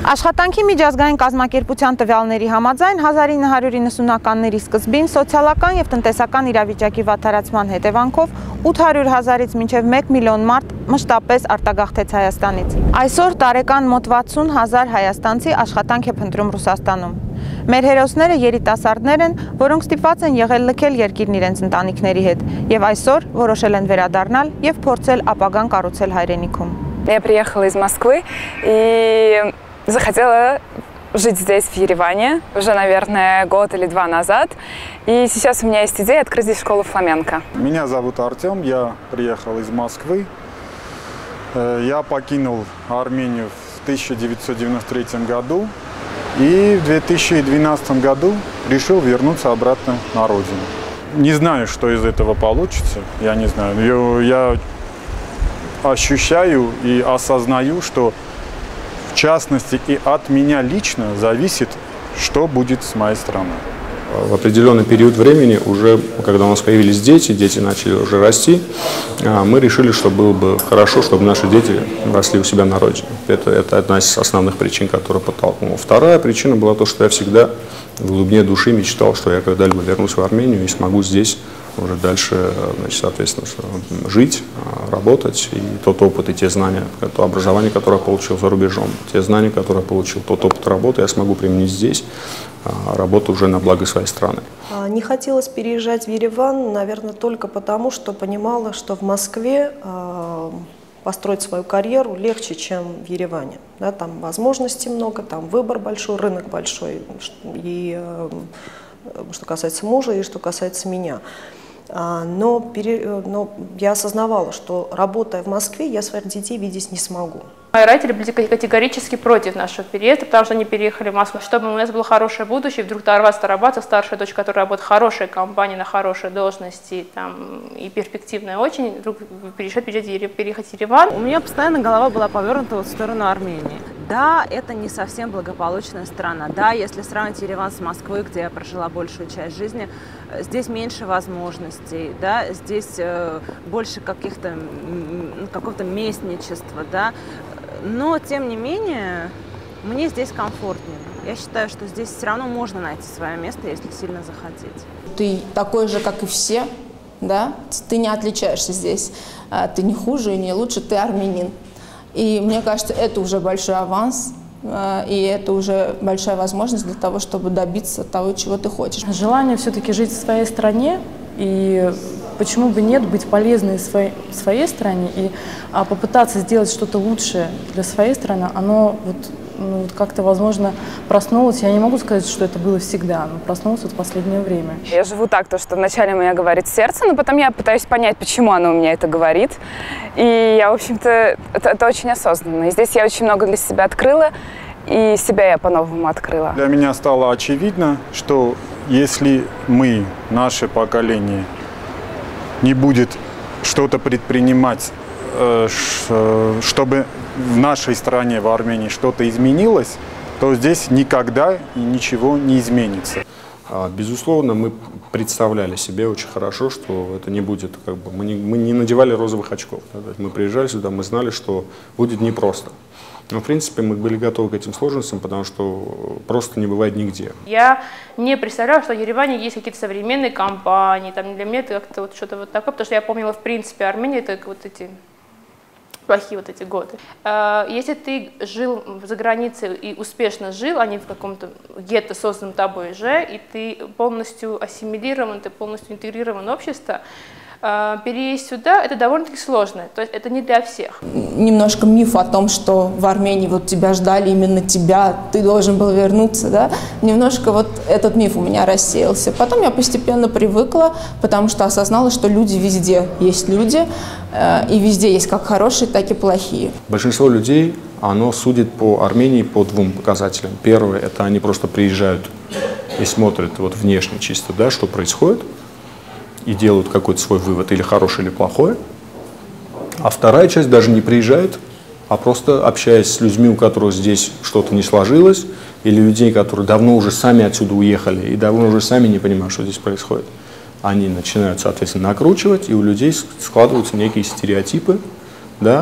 Աշխատանքի միջազգային կազմակերպության տվյալների համաձայն 1990-ականների սկզբին սոցիալական և տնտեսական իրավիճակի վատթարացման հետևանքով 800,000-ից մինչև 1 միլիոն մարդ մշտապես արտագաղթեց Հայաստանից։ Այսօր տարեկան մոտ 60,000 հայաստանցի աշխատանք է փնտրում Ռուսաստանում։ Մեր հերոսները երիտասարդներ են, որոնք ստիպված են եղել լքել երկիրն իրենց ընտանիքների հետ և այսօր որոշել են վերադառնալ և փորձել ապագան կառուցել հայրենիքում։ Я приехала из Москвы и захотела жить здесь, в Ереване, уже, наверное, год или два назад. И сейчас у меня есть идея открыть здесь школу фламенко. Меня зовут Артем, я приехал из Москвы. Я покинул Армению в 1993 году и в 2012 году решил вернуться обратно на родину. Не знаю, что из этого получится, я не знаю. Я ощущаю и осознаю, что в частности и от меня лично зависит, что будет с моей страной. В определенный период времени, уже когда у нас появились дети начали уже расти, мы решили, что было бы хорошо, чтобы наши дети росли у себя на родине. Это одна из основных причин, которая подтолкнула. Вторая причина была то, что я всегда в глубине души мечтал, что я когда-либо вернусь в Армению и смогу здесь уже дальше, значит, соответственно, жить, работать. И тот опыт, и те знания, то образование, которое я получил за рубежом, те знания, которые я получил, тот опыт работы, я смогу применить здесь, работу уже на благо своей страны. Не хотелось переезжать в Ереван, наверное, только потому, что понимала, что в Москве построить свою карьеру легче, чем в Ереване. Да, там возможностей много, там выбор большой, рынок большой, и что касается мужа, и что касается меня. Но я осознавала, что работая в Москве, я своих детей видеть не смогу. Мои родители были категорически против нашего переезда, потому что они переехали в Москву, чтобы у нас было хорошее будущее, вдруг дорваться работа, старшая дочь, которая работает в хорошей компании, на хорошей должности там, и перспективная очень, вдруг переехать в Ереван. У меня постоянно голова была повернута в сторону Армении. Да, это не совсем благополучная страна. Да, если сравнить Ереван с Москвой, где я прожила большую часть жизни, здесь меньше возможностей, да, здесь больше какого-то местничества, да. Но, тем не менее, мне здесь комфортнее. Я считаю, что здесь все равно можно найти свое место, если сильно захотеть. Ты такой же, как и все, да? Ты не отличаешься здесь. Ты не хуже и не лучше, ты армянин. И мне кажется, это уже большой аванс, и это уже большая возможность для того, чтобы добиться того, чего ты хочешь. Желание все-таки жить в своей стране, и почему бы нет, быть полезной своей стране и попытаться сделать что-то лучшее для своей страны, оно вот как-то, возможно, проснулось. Я не могу сказать, что это было всегда, но проснулось в последнее время. Я живу так, то, что вначале у меня говорит сердце, но потом я пытаюсь понять, почему оно у меня это говорит. И я, в общем-то, это очень осознанно. И здесь я очень много для себя открыла, и себя я по-новому открыла. Для меня стало очевидно, что если мы, наше поколение, не будет что-то предпринимать, чтобы в нашей стране, в Армении, что-то изменилось, то здесь никогда ничего не изменится. Безусловно, мы представляли себе очень хорошо, что это не будет, как бы, мы не надевали розовых очков. Да, мы приезжали сюда, мы знали, что будет непросто. Но, в принципе, мы были готовы к этим сложностям, потому что просто не бывает нигде. Я не представляла, что в Ереване есть какие-то современные компании. Там для меня это как-то вот что-то вот такое, потому что я помнила, в принципе, Армения, это вот эти плохие вот эти годы. Если ты жил за границей и успешно жил, а не в каком-то гетто, созданном тобой же, и ты полностью ассимилирован, ты полностью интегрирован в общество, переезд сюда – это довольно-таки сложно, то есть это не для всех. Немножко миф о том, что в Армении вот тебя ждали, именно тебя, ты должен был вернуться, да? Немножко вот этот миф у меня рассеялся. Потом я постепенно привыкла, потому что осознала, что люди везде есть люди, и везде есть как хорошие, так и плохие. Большинство людей, оно судит по Армении по двум показателям. Первое – это они просто приезжают и смотрят вот внешне чисто, да, что происходит, и делают какой-то свой вывод, или хороший, или плохой. А вторая часть даже не приезжает, а просто общаясь с людьми, у которых здесь что-то не сложилось, или людей, которые давно уже сами отсюда уехали и давно уже сами не понимают, что здесь происходит. Они начинают, соответственно, накручивать, и у людей складываются некие стереотипы, да,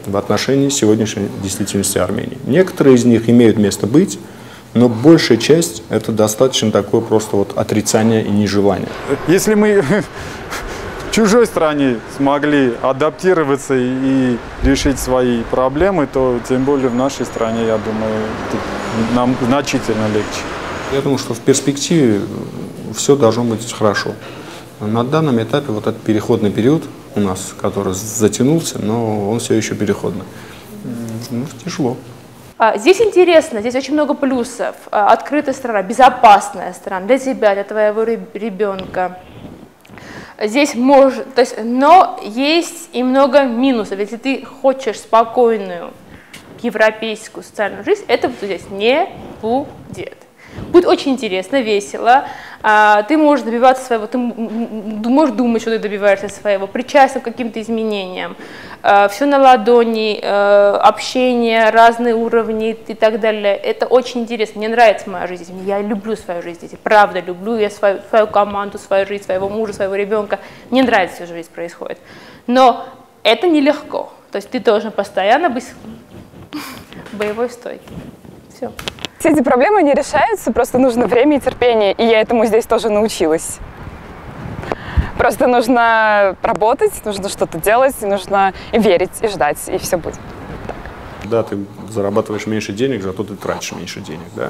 в отношении сегодняшней действительности Армении. Некоторые из них имеют место быть, но большая часть – это достаточно такое просто вот отрицание и нежелание. Если мы в чужой стране смогли адаптироваться и решить свои проблемы, то тем более в нашей стране, я думаю, нам значительно легче. Я думаю, что в перспективе все должно быть хорошо. На данном этапе вот этот переходный период у нас, который затянулся, но он все еще переходный. Ну, тяжело. Здесь интересно, здесь очень много плюсов. Открытая страна, безопасная страна для тебя, для твоего ребенка. Здесь может, то есть, но есть и много минусов. Если ты хочешь спокойную европейскую социальную жизнь, этого здесь не будет. Будет очень интересно, весело. Ты можешь добиваться своего, ты можешь думать, что ты добиваешься своего, причастен к каким-то изменениям. Все на ладони, общение, разные уровни и так далее. Это очень интересно. Мне нравится моя жизнь. Я люблю свою жизнь здесь. Правда люблю. Я свою команду, свою жизнь, своего мужа, своего ребенка. Мне нравится, что здесь происходит. Но это нелегко. То есть ты должен постоянно быть в боевой стойке. Все. Все эти проблемы не решаются, просто нужно время и терпение, и я этому здесь тоже научилась. Просто нужно работать, нужно что-то делать, нужно верить и ждать, и все будет. Так. Да, ты зарабатываешь меньше денег, зато ты тратишь меньше денег, да.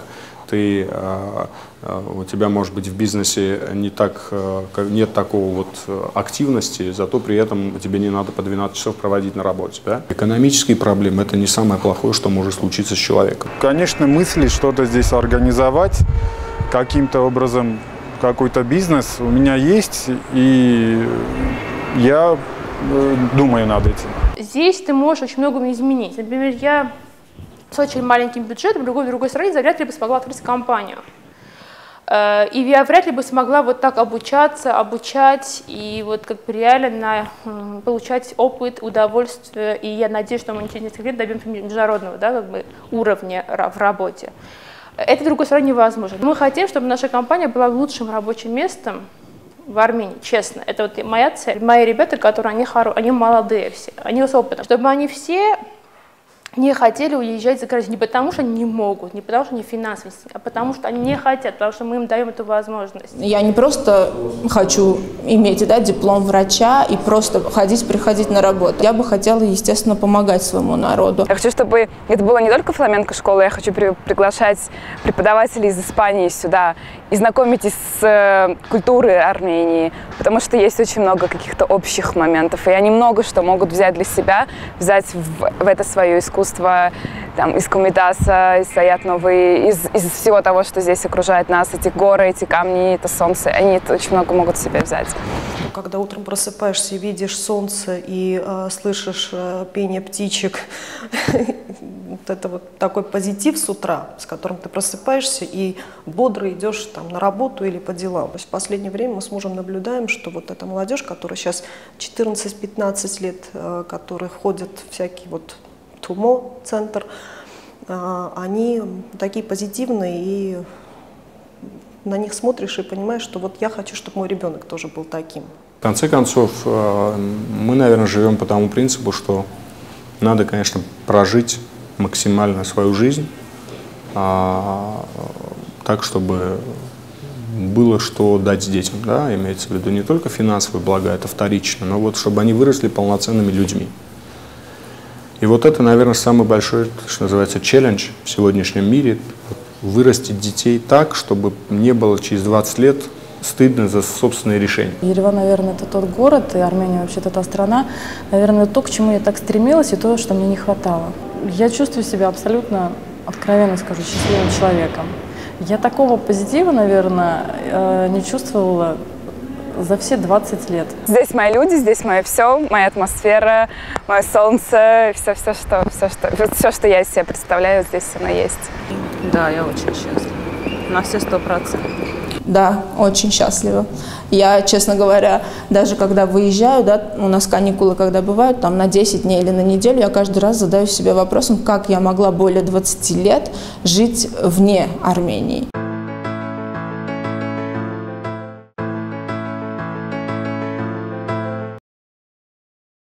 У тебя, может быть, в бизнесе нет такого вот активности, зато при этом тебе не надо по 12 часов проводить на работе. Да? Экономические проблемы – это не самое плохое, что может случиться с человеком. Конечно, мысли что-то здесь организовать, каким-то образом какой-то бизнес у меня есть, и я думаю над этим. Здесь ты можешь очень многое изменить. Например, я с очень маленьким бюджетом в другой стране вряд ли бы смогла открыть компанию. И я вряд ли бы смогла вот так обучать и вот как бы реально получать опыт, удовольствие. И я надеюсь, что мы через несколько лет добьемся международного, да, как бы уровня в работе. Это в другой стране невозможно. Мы хотим, чтобы наша компания была лучшим рабочим местом в Армении, честно. Это вот моя цель. Мои ребята, которые они молодые все, они с опытом, чтобы они все не хотели уезжать за границу не потому, что они не могут, не потому, что они финансово, а потому, что они не хотят, потому что мы им даем эту возможность. Я не просто хочу иметь, да, диплом врача и просто приходить на работу. Я бы хотела, естественно, помогать своему народу. Я хочу, чтобы это было не только фламенко-школа, я хочу приглашать преподавателей из Испании сюда и знакомить их с культурой Армении, потому что есть очень много каких-то общих моментов, и они много что могут взять для себя, взять в это свое искусство, там, из Кумитаса, из Саят-Новы, из всего того, что здесь окружает нас, эти горы, эти камни, это солнце, они это очень много могут себе взять. Когда утром просыпаешься и видишь солнце и слышишь пение птичек, вот это вот такой позитив с утра, с которым ты просыпаешься и бодро идешь там на работу или по делам. То есть в последнее время мы с мужем наблюдаем, что вот эта молодежь, которая сейчас 14-15 лет, которые ходят всякие вот ТУМО-центр, они такие позитивные, и на них смотришь и понимаешь, что вот я хочу, чтобы мой ребенок тоже был таким. В конце концов, мы, наверное, живем по тому принципу, что надо, конечно, прожить максимально свою жизнь, так, чтобы было что дать детям, да, имеется в виду не только финансовые блага, это вторично, но вот чтобы они выросли полноценными людьми. И вот это, наверное, самый большой, что называется, челлендж в сегодняшнем мире – вырастить детей так, чтобы не было через 20 лет стыдно за собственные решения. Ереван, наверное, это тот город, и Армения вообще-то та страна, наверное, то, к чему я так стремилась, и то, что мне не хватало. Я чувствую себя абсолютно, откровенно скажу, счастливым человеком. Я такого позитива, наверное, не чувствовала за все 20 лет. Здесь мои люди, здесь мое все, моя атмосфера, мое солнце, все, что я из себя представляю, здесь оно есть. Да, я очень счастлива. На все 100%. Да, очень счастлива. Я, честно говоря, даже когда выезжаю, да, у нас каникулы когда бывают, там на 10 дней или на неделю, я каждый раз задаю себе вопросом, как я могла более 20 лет жить вне Армении.